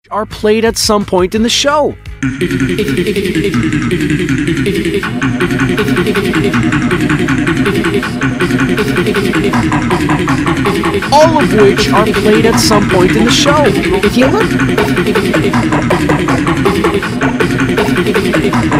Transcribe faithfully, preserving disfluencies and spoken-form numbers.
are played at some point in the show. All of which are played at some point in the show. If you look...